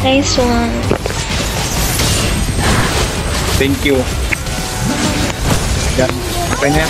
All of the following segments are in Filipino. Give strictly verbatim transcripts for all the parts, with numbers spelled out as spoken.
Nice one. Thank you. Yan. Okay na yan.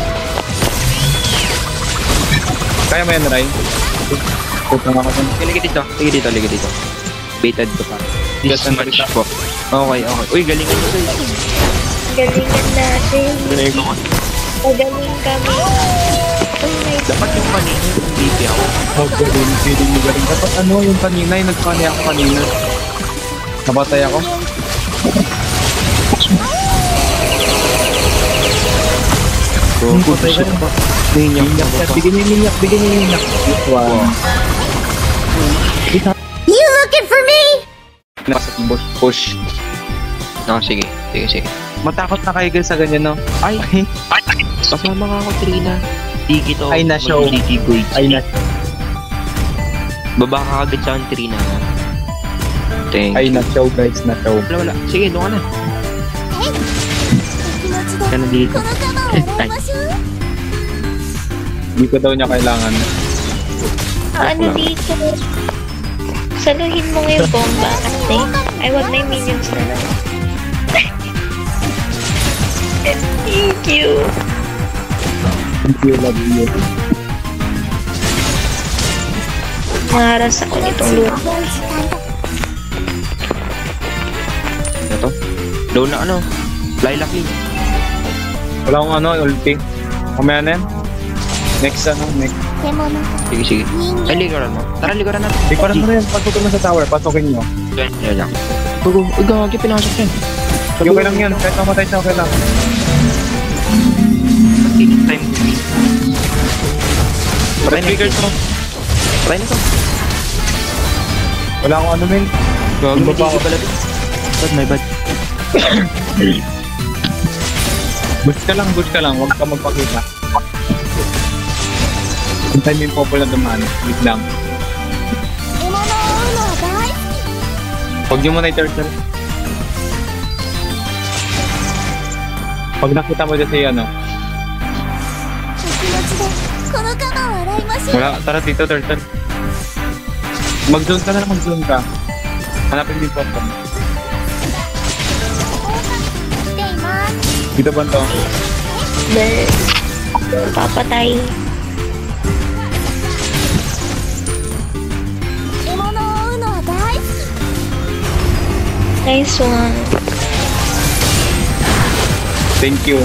Kaya mo yan, Ray? Pupunta nga ka dyan. Ligid dito, ligid dito, ligid dito. Baited ko pa. This Yes, match po. Okay, okay. Uy, galingan nyo guys. Galingan natin. Galingan ko. Magaling kami. Oh my God. Dapat yung kanina yung D P ako. Oh, galing. Galing mo galing. Dapat ano yung kanina, yung nagkani ako kanina. Nabatay ako. Go, Hmm, go, patay ka go. na ba? Minyak, Minyak yan. Bigyan niya yung minyak. Bigyan niya yung minyak. This one. You looking for me? Nasa push. Push. Ah, sige. Sige, sige. Matakot na kayo guys sa ganyan, no? Ay, kasama nga ako, Trina. Digi to. Ay, na-show. Digi Goy. Ay, na. Baba ka agad sa akin, Trina. Thank Ay, you. na-show guys. Na-show. Wala, wala. Sige, doon ka na. Ka na dito. Ay, Hindi ko daw niya kailangan. Ah, ano dito? Saluhin mo ngayon bomba ate. Ay, wag na yung minions na lang. Thank you. Thank you, love you. Maharas ako nitong lupa. ito. Low na ano. Lilac yun. Wala akong ano, ulti. Kumaya na yan. Next ano, next. Sige, sige. Ay, likaran mo. Tara, likaran natin. Di pa rin mo rin. Pasukin mo sa tower. Pasukin nyo. Yan, yan lang. Bago, uy, gagi, pinasok yan. Okay, okay lang yan. Kahit mamatay siya, okay lang. Taking time to be. Patay na Trigger to. Patay na to. Wala akong ano, men. Gagi, Iba may pa ako. digi pala to. Bad, my bad. Boost ka lang, boost ka lang. Huwag ka magpakita. Hintay mo yung popol na dumaan. Wait lang. Huwag nyo muna i-turtle. Pag nakita mo dyan siya, ano. Wala, tara dito, turtle. Mag-zone ka na lang, mag-zone ka. Hanapin din popol. Dito ba ito? Dahil papatay. Nice one. Thank you.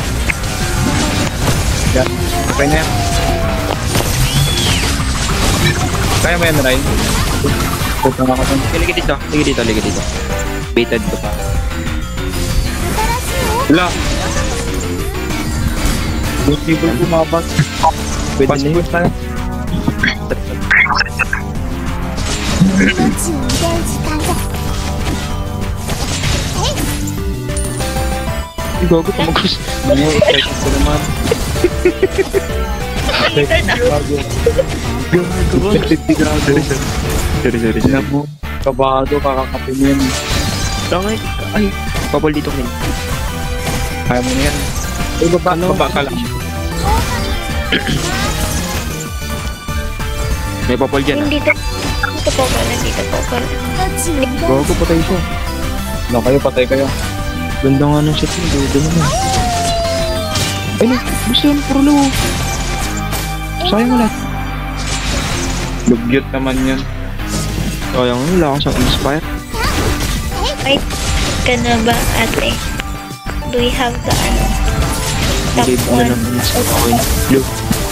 Yan. Okay na yan. Kaya mo yan, Ray? Pupunta nga ka dyan. Ligid dito, ligid dito, ligid dito. Baited ko pa. Wala. Possible kumabas. Pwede Pas na yun. push na yan. Ay, gago, tumagos. Ano, excited ko naman. Bago. Excited ka gago. Sorry, sorry, Tignan mo. Kabado, kakakapin mo yan. Langay. Ay, papal dito kin. Kaya mo na yan. Ay, baba, baba ka lang. May papal dyan ah. Hindi to. Dito po pala, dito po pala. Gago, patay siya. No, kayo, patay kayo. Ganda nga ng shot mo, dudo naman. Ay, no, gusto yun, puro low. Sayang mo lahat. Dugyot naman yan. Sayang mo, wala akong sang inspire. Fight ka na ba ate? Do we have the ano? Top Hindi mo na one. naman sa coin. Low.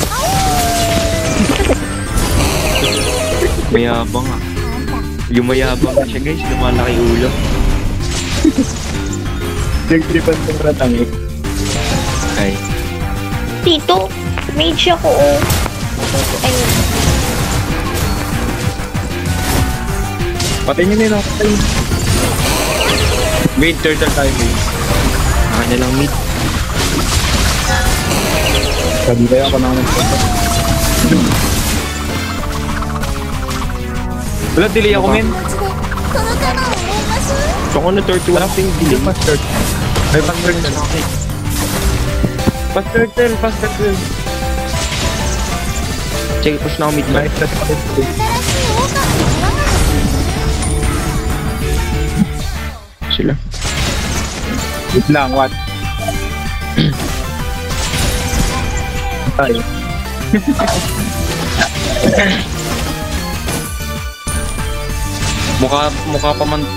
Mayabang ah. Yung mayabang na siya guys, lumalaki ulo. Nag-tripan sa ratangik. Ay. Tito, mage ako oh. Ayun. Patay niyo nila. Patay. Wait, turtle tayo, wait. Naka na lang mid. Sabi kayo ako na nag-turtle. Wala, delay ako, men. Kung ano thirty-one Wala, thing, hindi delay. pas turtle. Ay, pas turtle. Pas turtle, pas turtle. Sige, push na ako mid. Nice, that's pas turtle. sila. Wait lang, what? Ay. mukha, mukha pa man.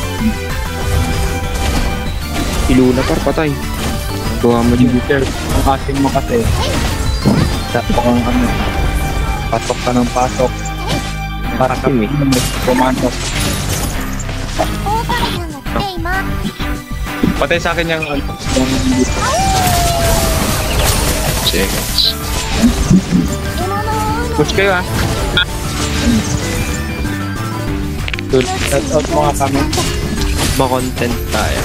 Iluna par, patay. Gawa mo dyan. Sir, ang ating mo kasi. Tapos kang ano. Pasok ka ng pasok. Para kami. Pumantok. Patay sa akin yung ano. Yung... Seconds. Push kayo ah. Good. Shout out mga kami. Ma-content tayo.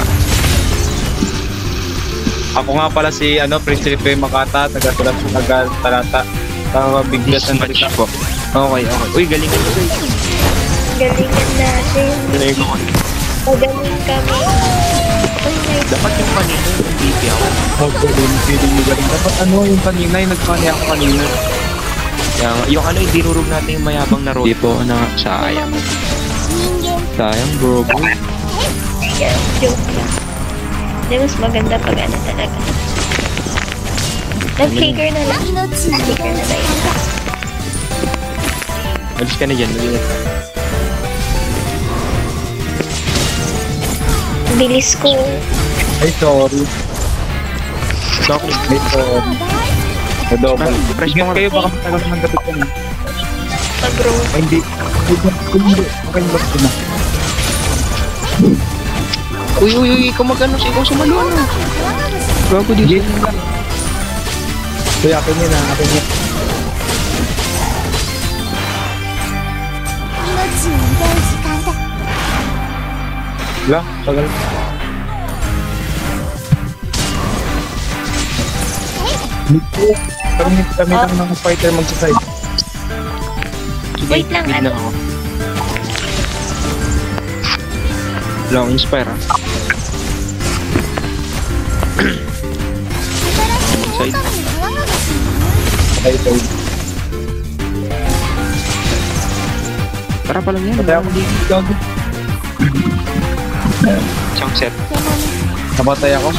Ako nga pala si ano, Prince Felipe Makata, taga-sulat sa taga-talata. Taga-biglas ng balita ko. Okay, okay. Uy, galingan mo guys. Galingan natin. Galingan mo. Magaling kami. Uy, nice. Dapat yung kanina yung B P ako. Oh, galing, feeling mo galing. Dapat ano yung kanina, yung nagpani ako kanina. Kaya nga, yung ano, dinurog natin yung mayabang na road. Di po, na sayang. Sayang, bro, bro. Yeah, joke lang. Di, mas maganda pag ano talaga. Nag-figure na lang. Nag-figure na tayo. Alis ka na dyan, maliit ka. Bilis ko. Ay, sorry. Bakit? Ay, sorry. Adobo. Fresh Ingat mga- kayo, baka matagal naman dapat ko na. Mag-bro. Ay, hindi. Hindi. Okay, lost ko na. Uy, uy, uy, ikaw mag-ano, ikaw sumalo, ano? Gago dito. Kuya, akin yun ah. Akin yun. Wala, tagal. Dito, kami, kami lang ng fighter magsaside. Sige, Wait lang, mid ano? na ako. Long inspire, ah. Side. Fighter. Tara pa lang yan. Patay ako dito. Isang set. Nabatay ako.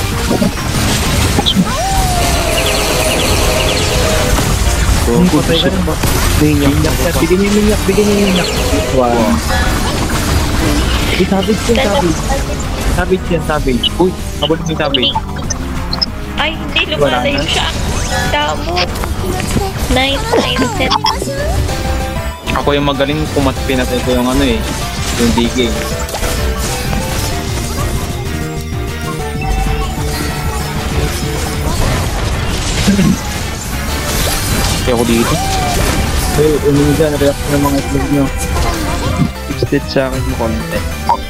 Kung Hmm, patay ka rin ba? Minyak. Minyak, bigyan niyo yung minyak, bigyan niyo yung minyak. Wow. Uy, savage yan, savage. Savage yan, savage. Uy, habol mo yung savage. Ay, hindi. Wala Lumalayo na. siya. Tamo. Nice, nice set. Ako yung magaling kumat pinatay ko yung ano eh. Yung D K. Kaya ako dito. Hey, umingi dyan, react ng mga itlog nyo. Fixed sa akin mo content.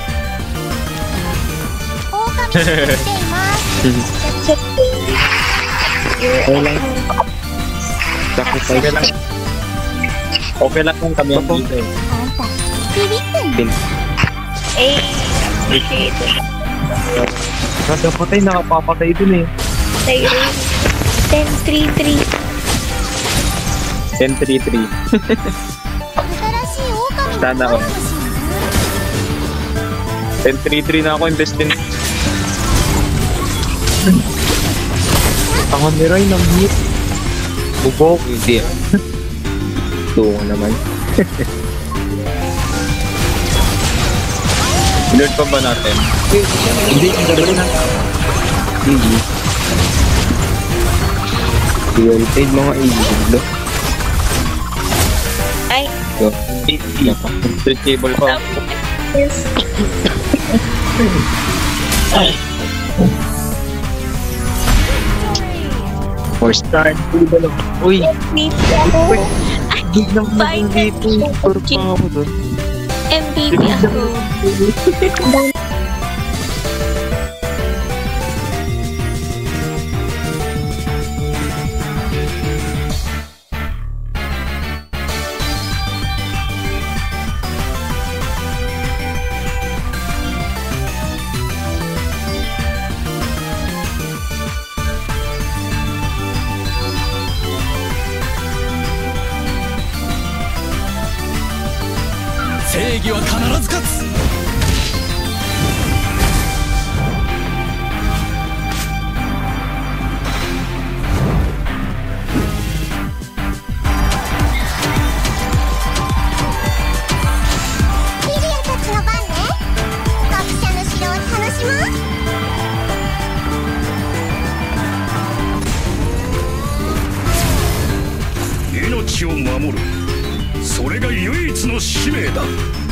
Set. You're Okay lang. Sacrifice. Okay lang. Okay lang kung kami ang dito eh. Pin. Eh, appreciate it. Kada patay, nakapapatay dun eh. Siren. ten three three. ten three three. Sana ako. ten three three na ako, invest din. Tangan ni Ray, nang-hit. Bubok. Hindi ah. Tungo naman. Learn pa ba natin? Hindi, hindi rin na. Hindi. Dual paid mga easy. Ay, So, easy. Street cable pa. yes. four star. Uy, Meet ako. di naman maging dito. Puro pa ako doon. M V P ako. 地を守る。それが唯一の使命だ。